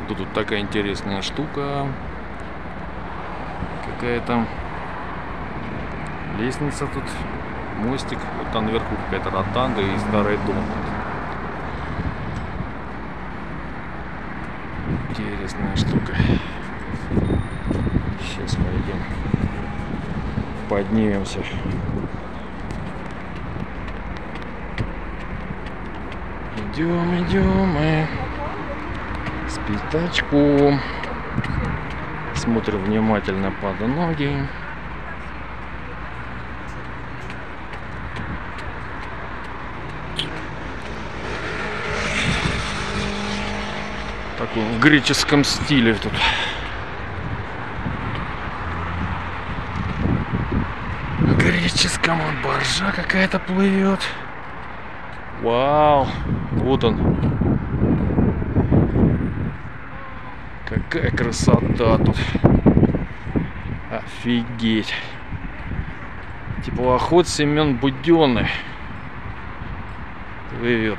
Тут такая интересная штука. Какая-то лестница тут, мостик. Вот там наверху какая-то ротанда и старый дом. Интересная штука. Сейчас мы идем, поднимемся. Идем мы с пятачком. Смотрим внимательно под ноги. Такой в греческом стиле тут. В греческом вот баржа какая-то плывет. Вау! Вот он. Какая красота тут. Офигеть. Теплоход Семен Буденный плывет.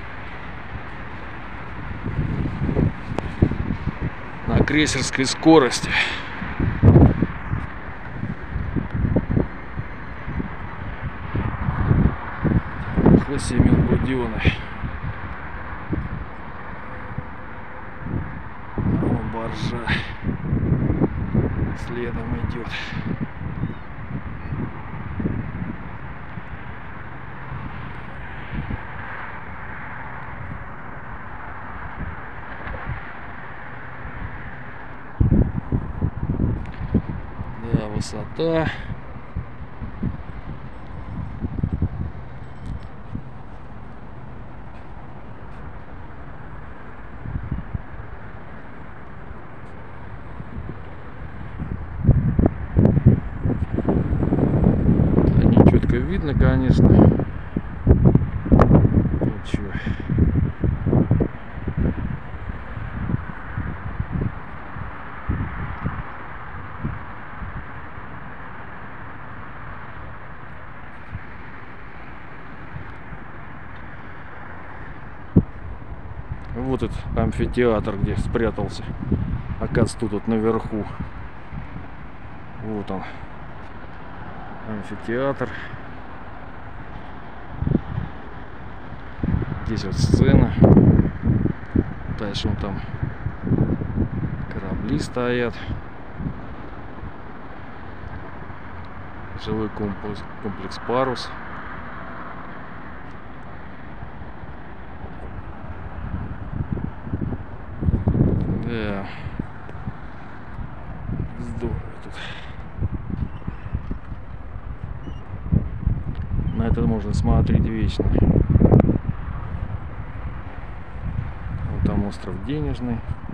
На крейсерской скорости. Теплоход Семен Буденный. Баржа следом идет. Да, высота. Видно, конечно. Ничего. Вот этот амфитеатр, где спрятался. Оказывается, тут вот наверху. Вот он. Амфитеатр. Здесь вот сцена. Дальше вон там корабли стоят. Жилой комплекс «Парус». Да. Здорово тут. На это можно смотреть вечно. Вот там остров Денежный.